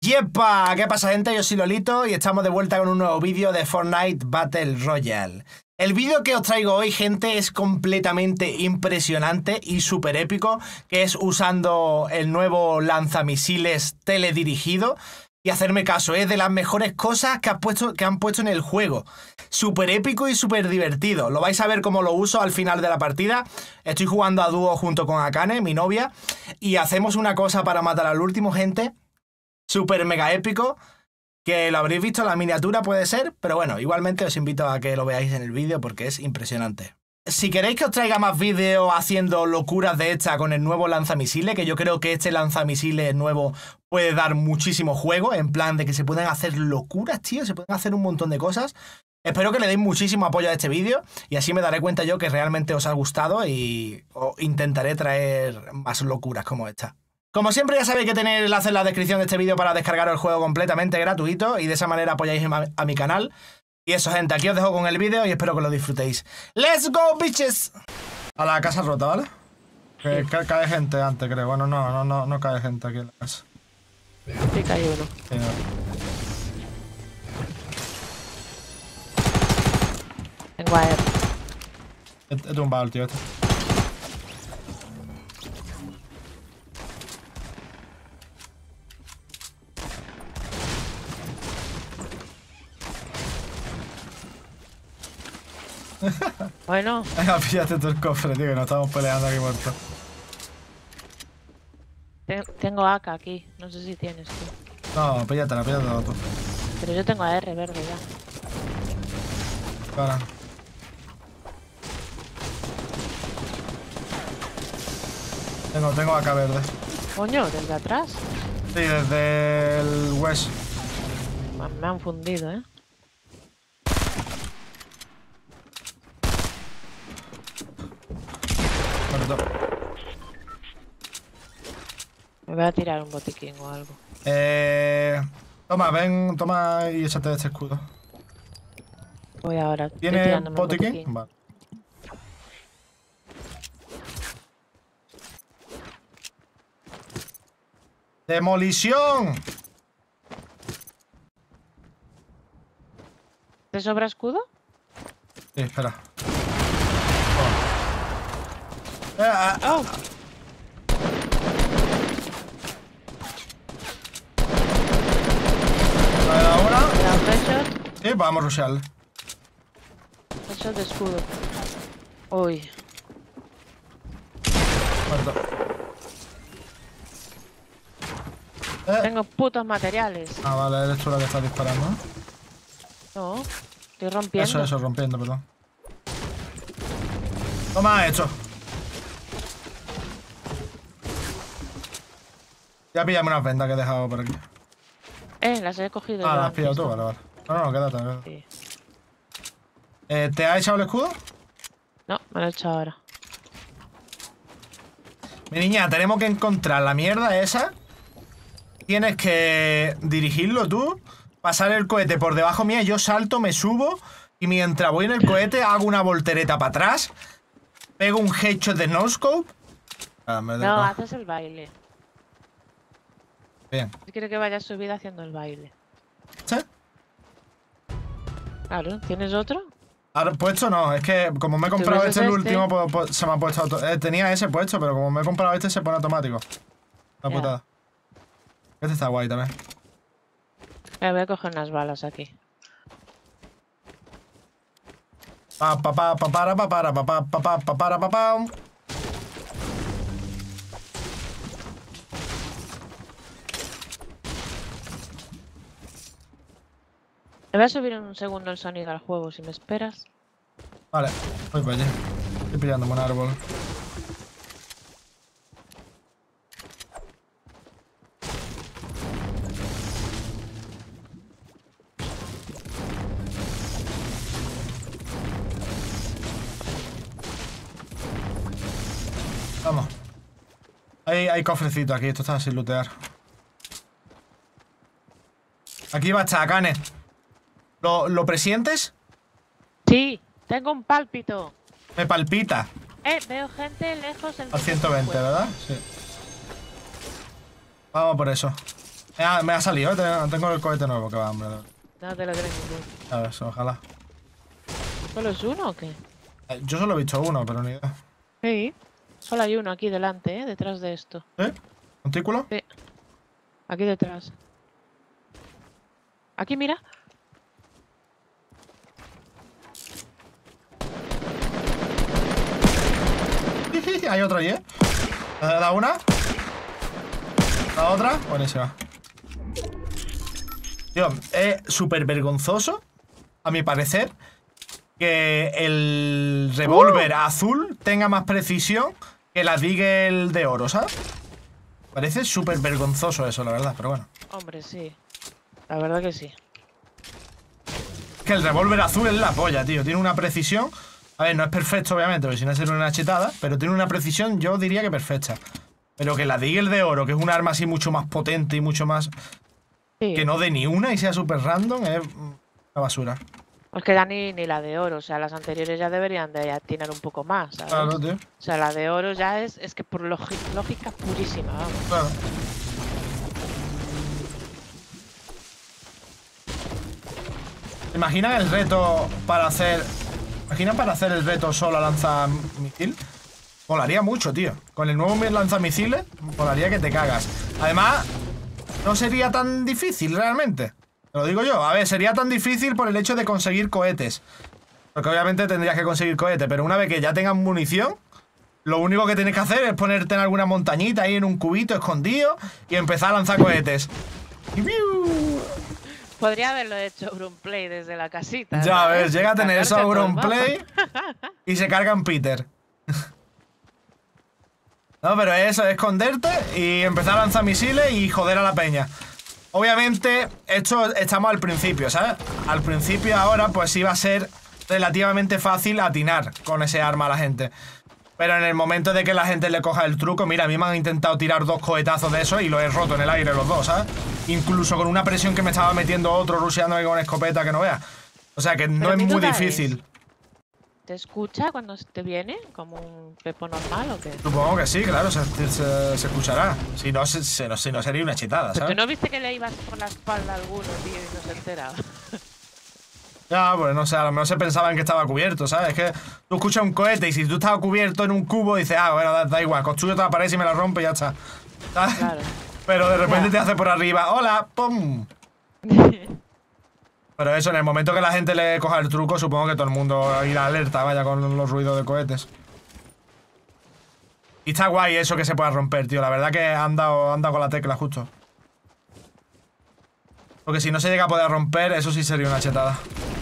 ¡Yepa! ¿Qué pasa, gente? Yo soy Lolito y estamos de vuelta con un nuevo vídeo de Fortnite Battle Royale. El vídeo que os traigo hoy, gente, es completamente impresionante y súper épico, que es usando el nuevo lanzamisiles teledirigido. Y hacerme caso, es de las mejores cosas que han puesto en el juego. Súper épico y súper divertido. Lo vais a ver cómo lo uso al final de la partida. Estoy jugando a dúo junto con Akane, mi novia, y hacemos una cosa para matar al último, gente. Súper mega épico, que lo habréis visto en la miniatura, puede ser, pero bueno, igualmente os invito a que lo veáis en el vídeo porque es impresionante. Si queréis que os traiga más vídeos haciendo locuras de esta con el nuevo lanzamisiles, que yo creo que este lanzamisiles nuevo puede dar muchísimo juego, en plan de que se pueden hacer locuras, tío, se pueden hacer un montón de cosas. Espero que le deis muchísimo apoyo a este vídeo y así me daré cuenta yo que realmente os ha gustado y intentaré traer más locuras como esta. Como siempre, ya sabéis que tenéis el enlace en la descripción de este vídeo para descargar el juego completamente gratuito y de esa manera apoyáis a mi canal. Y eso, gente, aquí os dejo con el vídeo y espero que lo disfrutéis. ¡Let's go, bitches! A la casa rota, ¿vale? Que cae gente antes, creo. Bueno, no cae gente aquí en la casa. Sí, cae uno. Sí, no. Tengo a él. He tumbado el tío este. Bueno, Venga, píllate tú el cofre, tío, que nos estamos peleando aquí muertos. tengo AK aquí. No sé si tienes tú. No, píllatela tú. Pero yo tengo a R verde ya. Para. Tengo acá verde. Coño, desde atrás. Sí, desde el west. Me han fundido, ¿eh? Muerto. Me voy a tirar un botiquín o algo. Toma, ven, toma y échate este escudo. Voy ahora. Estoy ¿Tiene tirándome un botiquín? Vale. ¡Demolición! ¿Te sobra escudo? Sí, espera. ¡Oh! Ahora. Headshot. Sí, vamos a rushearle. Headshot de escudo. Uy. Muerto. Tengo putos materiales. Ah, vale, eres tú la que estás disparando, ¿no? No. Estoy rompiendo. Eso, rompiendo, perdón. Toma esto. Ya pillame unas vendas que he dejado por aquí. Las he cogido. Ah, yo las has pillado antes. tú, vale. No, quédate. Sí. ¿Te ha echado el escudo? No, me lo he hecho ahora. Mi niña, tenemos que encontrar la mierda esa. Tienes que dirigirlo tú, pasar el cohete por debajo mía, yo salto, me subo y mientras voy en el cohete hago una voltereta para atrás, pego un headshot de no-scope. No, haces el baile. Bien. Si quiero que vayas subida haciendo el baile. ¿Sí? Claro, ¿tienes otro? Ahora, puesto no, es que como me he comprado ves el este? último, pues, se me ha puesto tenía ese puesto, pero como me he comprado este se pone automático. La Ya. putada. Este está guay también. Voy a coger unas balas aquí. Le voy a subir en un segundo el sonido al juego, si me esperas. Vale, voy para allí. Estoy pillándome un árbol. Vamos. Hay cofrecito aquí, esto está sin lootear. Aquí va a estar, Akane. ¿Lo presientes? Sí, tengo un pálpito. Me palpita. Veo gente lejos en Al 120, ¿verdad? Sí. Vamos por eso. Me ha salido, tengo el cohete nuevo que va, hombre. No te lo crees ninguno. A ver, ojalá. ¿Solo es uno o qué? Yo solo he visto uno, pero ni idea. Sí. Solo hay uno aquí delante, detrás de esto. ¿Sí? ¿Montículo? Sí. Aquí detrás. Aquí, mira. Hay otro allí, ¿eh? ¿Da una? ¿Da otra? Buenísima. Tío, es súper vergonzoso, a mi parecer, que el revólver azul tenga más precisión que la Deagle de oro, ¿sabes? Parece súper vergonzoso eso, la verdad, pero bueno. Hombre, sí. La verdad que sí. Que el revólver azul es la polla, tío. Tiene una precisión. A ver, no es perfecto, obviamente, porque si no sería una chetada, pero tiene una precisión, yo diría que perfecta. Pero que la Deagle de oro, que es un arma así mucho más potente y mucho más... Sí. Que no dé ni una y sea súper random, es una basura. Pues que ya ni la de oro, o sea, las anteriores ya deberían de atinar un poco más, ¿sabes? Claro, tío. O sea, la de oro ya es que por lógica purísima, vamos. Claro. ¿Imaginan el reto para hacer... ¿Imaginan para hacer el reto solo a lanzamisil? Molaría mucho, tío. Con el nuevo lanzamisiles, molaría que te cagas. Además, no sería tan difícil realmente. Te lo digo yo. A ver, sería tan difícil por el hecho de conseguir cohetes. Porque obviamente tendrías que conseguir cohetes. Pero una vez que ya tengas munición, lo único que tienes que hacer es ponerte en alguna montañita ahí en un cubito escondido y empezar a lanzar cohetes. Y ¡piu! Podría haberlo hecho Auronplay desde la casita. Ya ¿sabes? ves, llega a tener eso Cargarse todo el Auronplay mapa. y se carga en Peter. No, pero eso, es esconderte y empezar a lanzar misiles y joder a la peña. Obviamente, esto estamos al principio, ¿sabes? Al principio ahora, pues sí va a ser relativamente fácil atinar con ese arma a la gente. Pero en el momento de que la gente le coja el truco, mira, a mí me han intentado tirar 2 cohetazos de eso y los he roto en el aire los dos, ¿sabes? Incluso con una presión que me estaba metiendo otro rusheándome con escopeta que no veas. O sea que no es muy difícil. ¿Te escucha cuando te viene? ¿Como un pepo normal o qué? Supongo que sí, claro, se escuchará. Si no, si no sería una chetada, ¿Pero ¿sabes? tú no viste que le ibas por la espalda a alguno, tío, y no se enteraba? Ya, pues no sé, a lo mejor se pensaban que estaba cubierto, ¿sabes? Es que tú escuchas un cohete y si tú estás cubierto en un cubo dices, ah, bueno, da igual, construyo otra pared y me la rompe y ya está. ¿Sabes? Claro. Pero de repente te hace por arriba, hola, pum. Pero eso, en el momento que la gente le coja el truco, supongo que todo el mundo irá alerta, vaya, con los ruidos de cohetes. Y está guay eso que se pueda romper, tío. La verdad que han dado con la tecla justo. Porque si no se llega a poder romper, eso sí sería una chetada.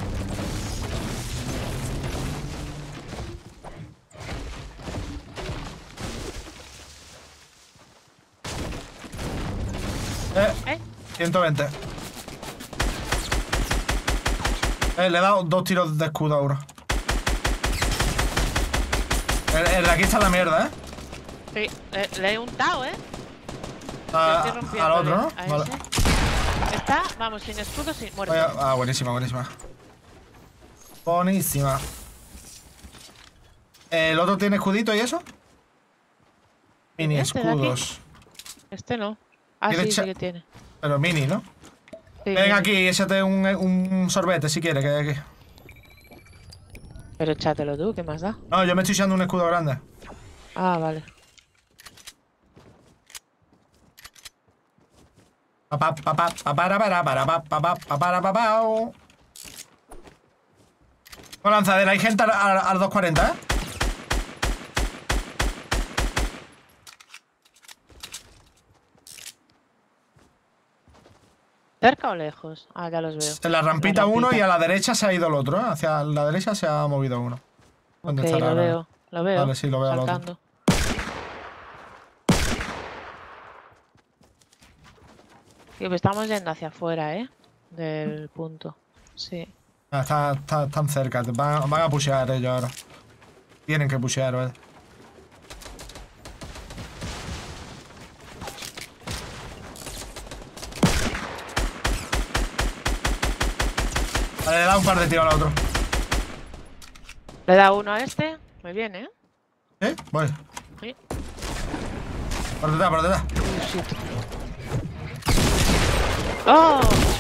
¿Eh? 120. Le he dado 2 tiros de escudo a uno. El de aquí está la mierda, Sí, le he untado, ¿eh? Al otro, ¿no? A Vale. ese. Está, vamos, sin escudo, sin muerto. Buenísima, buenísima. Buenísima. ¿El otro tiene escudito y eso? Mini ¿Este de aquí? escudos. Este no. Ah, ¿Quieres sí que tiene. Pero mini, ¿no? Sí, Ven aquí, échate un sorbete si quieres, que hay aquí. Pero échatelo tú, ¿qué más da? No, yo me estoy echando un escudo grande. Ah, vale. Con lanzadera, hay gente al 240, ¿eh? ¿Cerca o lejos? Ah, ya los veo. En la rampita La uno y rampita. a la derecha se ha ido el otro, ¿eh? Hacia la derecha se ha movido uno. ¿Dónde Ok, estará lo ahora? veo. Lo veo. Vale, sí, lo veo al otro. Saltando. Sí, pues estamos yendo hacia afuera, ¿eh? Del punto. Sí. Están cerca, van a pushear ellos ahora. Tienen que pushear, ¿vale? Vale, le da un par de tiros al otro. Le da uno a este. Muy bien, ¿eh? ¿Sí? Voy. Sí. Por detrás, por detrás. Uy, shit. ¡Oh!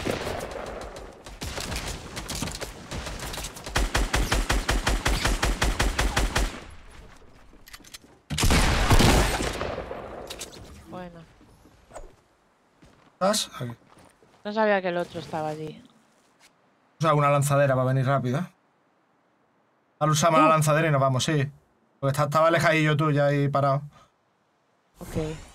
Bueno, ¿Estás? Aquí. no sabía que el otro estaba allí. Usa una lanzadera para venir rápido, ¿eh? Ahora usamos la lanzadera y nos vamos, sí. Porque estaba alejadillo tú ya ahí parado. Ok.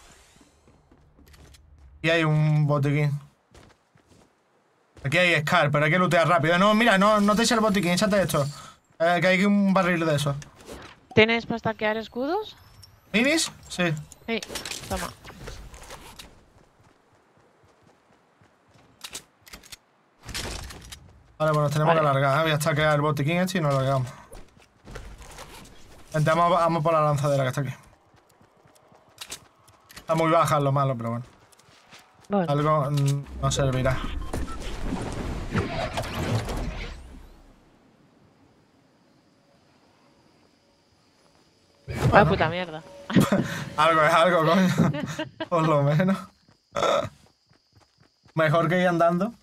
Y hay un botiquín. Aquí hay Scar, pero hay que lootear rápido. No, mira, no te eches el botiquín, échate esto. Que hay un barril de eso. ¿Tienes para stackear escudos? ¿Minis? Sí. Sí, toma. Vale, pues nos tenemos que alargar. Voy a stackear el botiquín este y nos largamos. Vente, vamos por la lanzadera que está aquí. Está muy baja, es lo malo, pero bueno. Bueno, Algo nos servirá. vaya puta mierda. Algo es algo, coño. Por lo menos. Mejor que ir andando.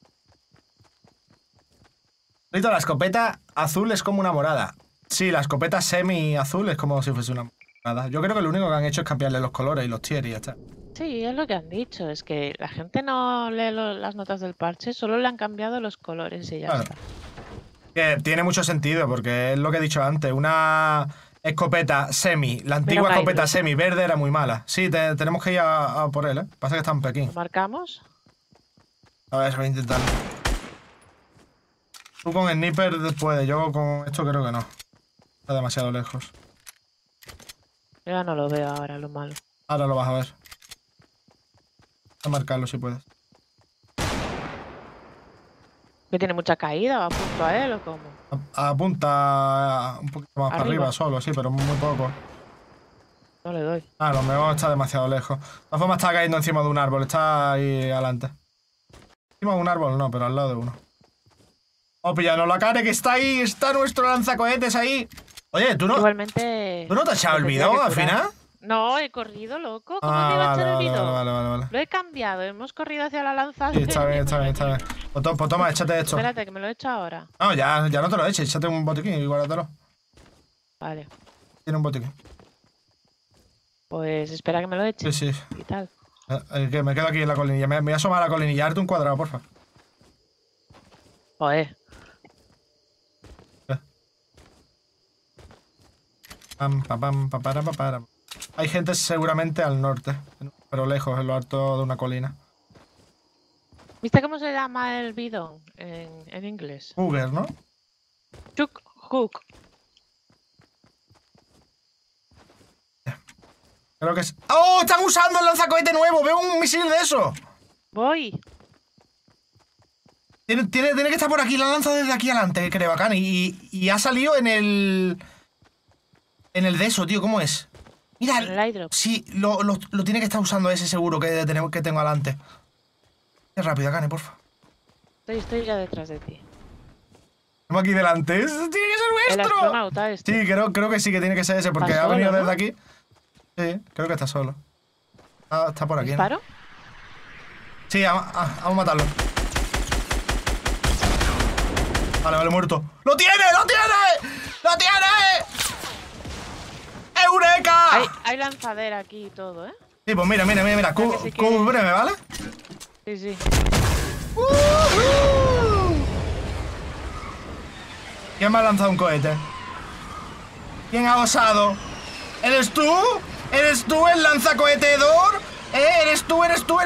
Rito, la escopeta azul es como una morada. Sí, la escopeta semi azul es como si fuese una morada. Yo creo que lo único que han hecho es cambiarle los colores y los tiers y ya está. Sí, es lo que han dicho. Es que la gente no lee las notas del parche, solo le han cambiado los colores y ya Claro. está. Que tiene mucho sentido, porque es lo que he dicho antes. Una escopeta semi, la antigua Pero escopeta Hybrid. semi verde era muy mala. Sí, tenemos que ir a por él, ¿eh? Pasa que está en Pekín. ¿Lo marcamos? A ver, voy a intentarlo. Tú con el sniper puedes, yo con esto creo que no. Está demasiado lejos. Yo ya no lo veo ahora, lo malo. Ahora lo vas a ver. A marcarlo si puedes. ¿Que tiene mucha caída? ¿Va a punto a él o cómo? Apunta un poquito más para Arriba. arriba solo, sí, pero muy poco. No le doy. Ah, lo mejor está demasiado lejos. De todas formas está cayendo encima de un árbol, está ahí adelante. Encima de un árbol no, pero al lado de uno. Oh, pillarnos la cara que está ahí, está nuestro lanzacohetes ahí. Oye, ¿tú no Igualmente... te has echado el me video tendría al que curar. final? No, he corrido, loco. ¿Cómo Ah, me iba a vale, echar el vale, bidón? vale. Lo he cambiado, hemos corrido hacia la lanza. Sí, está bien. Pues toma, échate esto. Espérate, que me lo he hecho ahora. No, ya no te lo eches, échate un botiquín y guárdatelo. Vale. Tiene un botiquín. Pues espera que me lo eche. Sí, sí. Y tal. Que me quedo aquí en la colinilla. Me voy a asomar a la colinilla. Darte un cuadrado, porfa. Joder. Pam. Hay gente seguramente al norte, pero lejos, en lo alto de una colina. ¿Viste cómo se llama el bidón en inglés? Cougar, ¿no? Chuck Hook. Creo que es... ¡Oh! ¡Están usando el lanzacohete nuevo! ¡Veo un misil de eso! Voy. Tiene que estar por aquí, la lanza desde aquí adelante, creo, bacán. Y ha salido en el... En el de eso, tío, ¿cómo es? Mira, En el airdrop. sí, lo tiene que estar usando ese seguro que tengo adelante. Es rápido, Kane, porfa. Estoy ya detrás de ti. Estamos aquí delante. ¡Ese tiene que ser El nuestro! astronauta este. Sí, creo que sí, que tiene que ser ese, porque Está ha venido solo, desde ¿no? aquí. Sí, creo que está solo. Está por aquí, ¿no? ¿Disparo? Sí, vamos a matarlo. Vale, muerto. ¡Lo tiene! ¡Eureka! Hay lanzadera aquí y todo, ¿eh? Sí, pues mira. que sí que- Cúbreme, ¿vale? Sí, sí. ¿Quién me ha lanzado un cohete? ¿Quién ha osado? ¿Eres tú? ¿Eres tú el lanzacohetedor? ¿Eres tú?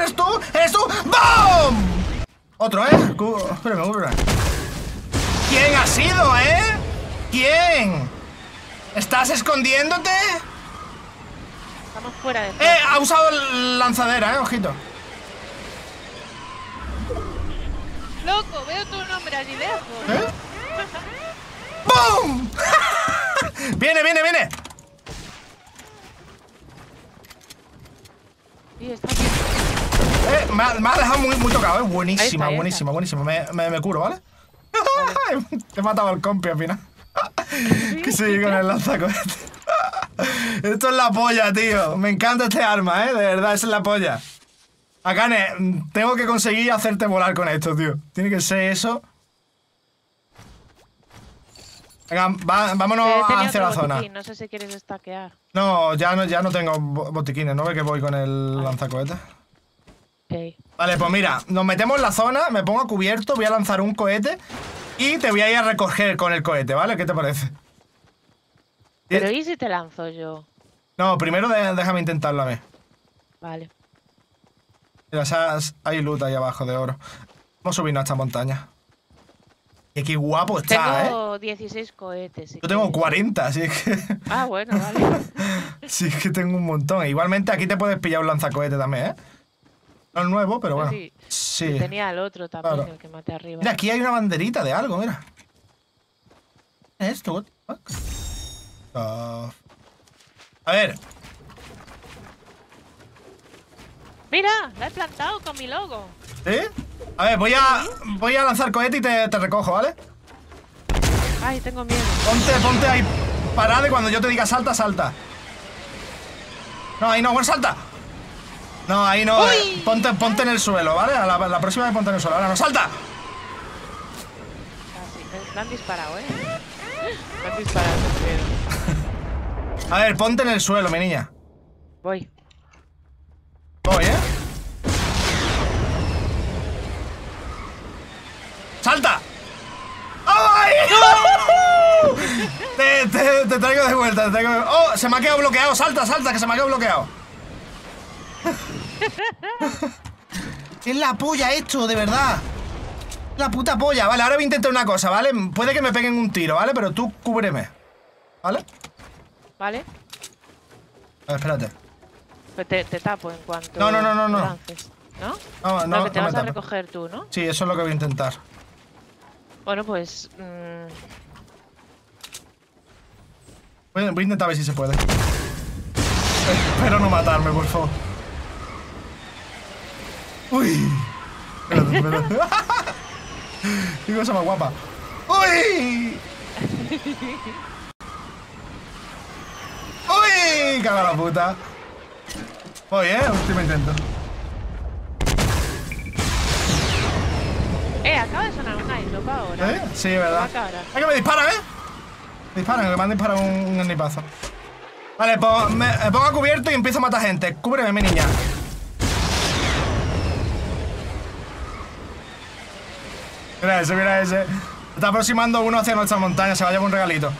¡Bum! Otro, ¿eh? Cúbreme. ¿Quién ha sido, ¿Quién? ¿Estás escondiéndote? Estamos fuera de... Ha usado el lanzadera, ojito. ¡Loco! Veo tu nombre allí lejos. ¡Bum! ¡Viene! Sí, está aquí. Me ha dejado muy tocado, Buenísima, Ahí está. buenísima. Me curo, ¿vale? Te he matado al compi al final. Que sigue con el lanzacohetes. Esto es la polla, tío. Me encanta este arma, de verdad, esa es la polla. Akane, tengo que conseguir hacerte volar con esto, tío. Tiene que ser eso. Venga, vámonos Tenía hacia la otro zona. botiquín, no sé si quieres destaquear. No, ya no tengo botiquines, ¿no ve que voy con el lanzacohetes? Ok. Vale, pues mira, nos metemos en la zona, me pongo a cubierto, voy a lanzar un cohete y te voy a ir a recoger con el cohete, ¿vale? ¿Qué te parece? Pero ¿y si te lanzo yo? No, primero déjame intentarlo a mí. Vale. Mira, hay loot ahí abajo de oro. Vamos a subirnos a esta montaña. Y qué guapo está, Tengo 16 cohetes. Yo tengo 40, así es que... Ah, bueno, vale. Sí, es que tengo un montón. Igualmente aquí te puedes pillar un lanzacohete también, ¿eh? No es nuevo, pero bueno. Sí. Tenía el otro también, Claro. el que maté arriba. Mira, aquí hay una banderita de algo, mira. ¿Qué es esto? What the fuck? A ver. Mira, la he plantado con mi logo. ¿Sí? A ver, voy a lanzar cohete y te recojo, ¿vale? Ay, tengo miedo. Ponte ahí parado y cuando yo te diga salta, salta. No, ahí no, bueno, salta. No, ahí no. Ponte en el suelo, ¿vale? La próxima vez ponte en el suelo. Ahora no, salta. Casi. Me han disparado, ¿eh? Me han disparado, creo. A ver, ponte en el suelo, mi niña. Voy. Voy, ¿eh? ¡Salta! ¡Ay! Te traigo de vuelta, te traigo de... ¡Oh! Se me ha quedado bloqueado. Salta, salta, que se me ha quedado bloqueado. Es la polla esto, de verdad. La puta polla. Vale, ahora voy a intentar una cosa, ¿vale? Puede que me peguen un tiro, ¿vale? Pero tú cúbreme. ¿Vale? Vale. A ver, espérate. Pues te tapo en cuanto No. lances. ¿No? No, Que te no vas me a tapes. recoger tú, ¿no? Sí, eso es lo que voy a intentar. Bueno, pues... Voy a intentar ver si se puede. Espero no matarme, por favor. Uy. Espérate. Qué cosa más guapa. Uy. Uy. Caga la puta. Voy, último intento. Acaba de sonar un airdrop ahora. Sí, verdad. Es que me disparan, Disparan, que me han disparado un snipazo. Vale, pues me pongo a cubierto y empiezo a matar gente. Cúbreme, mi niña. Mira ese. Se está aproximando uno hacia nuestra montaña. Se va a llevar un regalito.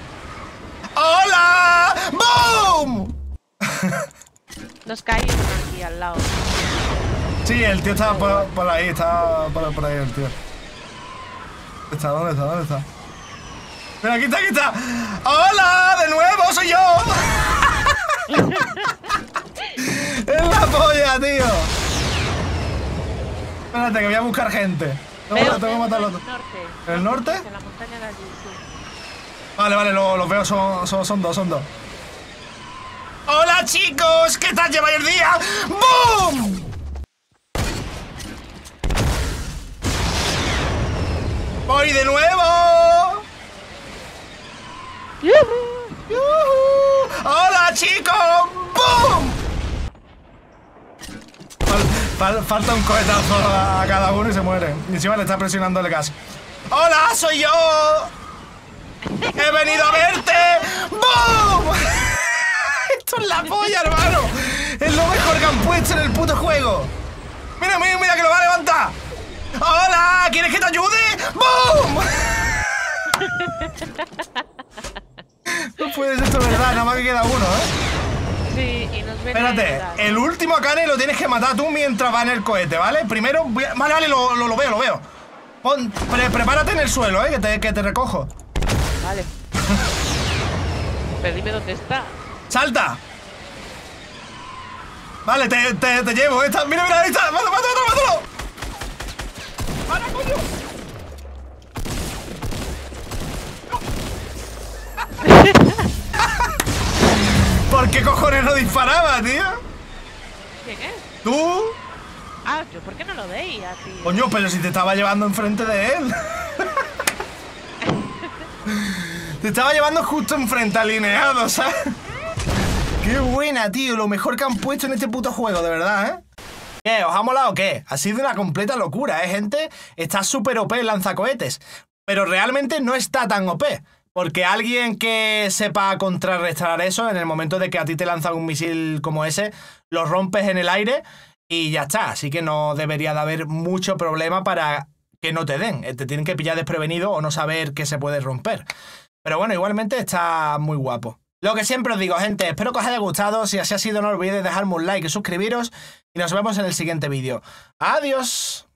¡Hola! ¡Boom! Nos cae uno aquí al lado. Sí, el tío está por ahí. Está por ahí el tío. ¿Dónde está? Mira, aquí está. ¡Hola! ¡De nuevo! ¡Soy yo! ¡Es la polla, tío! Espérate, que voy a buscar gente. Tengo que matar al otro. ¿En el norte? En la montaña de allí, sí. Vale, los veo, son dos. ¡Hola, chicos! ¿Qué tal lleváis el día? ¡Boom! ¡Voy de nuevo! ¡Yuhu! ¡Hola, chicos! ¡Boom! Falta un cohetazo a cada uno y se muere. Y encima le está presionando el gas. ¡Hola, soy yo! ¡He venido a verte! ¡Boom! Esto es la polla, hermano. Es lo mejor que han puesto en el puto juego. Mira que lo va a levantar. ¡Hola! ¿Quieres que te ayude? ¡Boom! No puede ser esto, verdad. Nada más que queda uno, Sí, y nos ven. Espérate, el último Akane lo tienes que matar tú mientras va en el cohete, ¿vale? Primero, vale, lo veo. Prepárate en el suelo, que te recojo. Vale. Pero dime dónde está. ¡Salta! Vale, te llevo. Mira, ahí está. ¡Mátalo! ¡Para, coño! ¿Por qué cojones no disparaba, tío? ¿Quién es? ¿Tú? Ah, yo ¿por qué no lo veía, tío? Coño, pero si te estaba llevando enfrente de él. Te estaba llevando justo enfrente, alineado, ¿sabes? Qué buena, tío. Lo mejor que han puesto en este puto juego, de verdad, ¿Qué? ¿Os ha molado o qué? Ha sido una completa locura, ¿eh, gente? Está súper OP el lanzacohetes. Pero realmente no está tan OP. Porque alguien que sepa contrarrestar eso, en el momento de que a ti te lanzan un misil como ese, lo rompes en el aire y ya está. Así que no debería de haber mucho problema para que no te den. Te tienen que pillar desprevenido o no saber que se puede romper. Pero bueno, igualmente está muy guapo. Lo que siempre os digo, gente, espero que os haya gustado. Si así ha sido, no olvidéis dejarme un like y suscribiros. Y nos vemos en el siguiente vídeo. ¡Adiós!